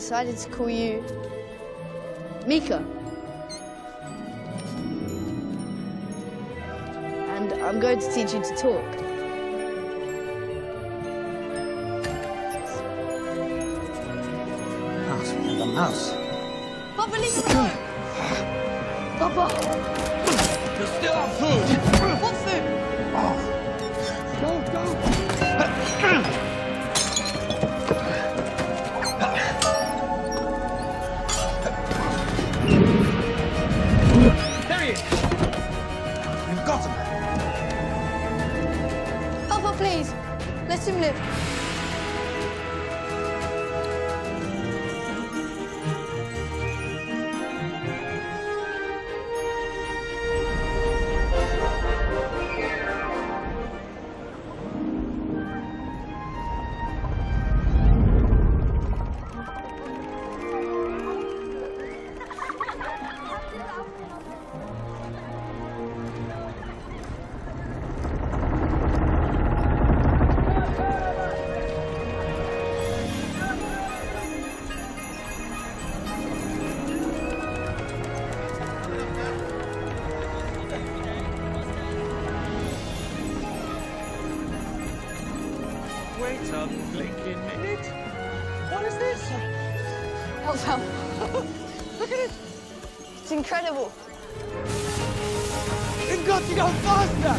decided to call you Mika. And I'm going to teach you to talk. Mouse, we have a mouse. Papa, leave me alone! Papa! You're still on food! What food? Oh. Go! There he is! We've got him. Papa, please, let him live. Wait a blinking minute. What is this? Help, help. Look at it! It's incredible. We've got to go faster!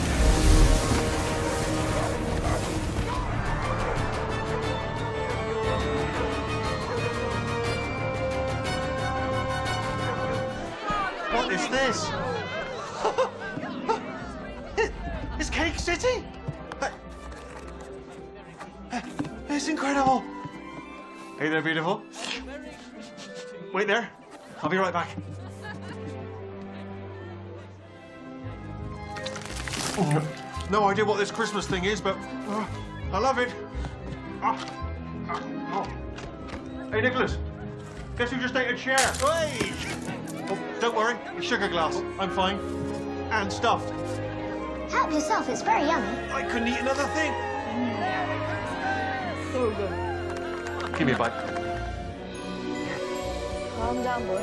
What is this? It's Cake City? It's incredible. Hey there, beautiful. Wait there. I'll be right back. No idea what this Christmas thing is, but I love it. Oh. Hey, Nicholas. Guess who just ate a chair? Hey! Oh, don't worry, it's sugar glass. I'm fine. And stuffed. Help yourself, it's very yummy. I couldn't eat another thing. So good. Give me a bite. Calm down, boy.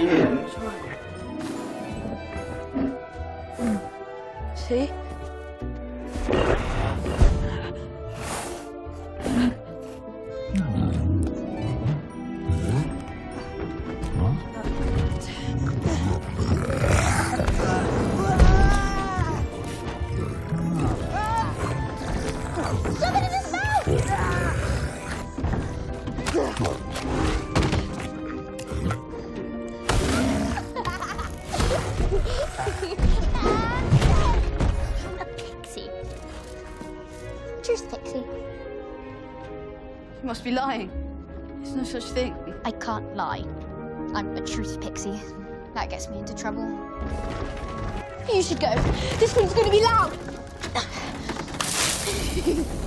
See? Look at his mouth! A pixie. Truth pixie. You must be lying. There's no such thing. I can't lie. I'm a truth pixie. That gets me into trouble. You should go. This one's going to be loud.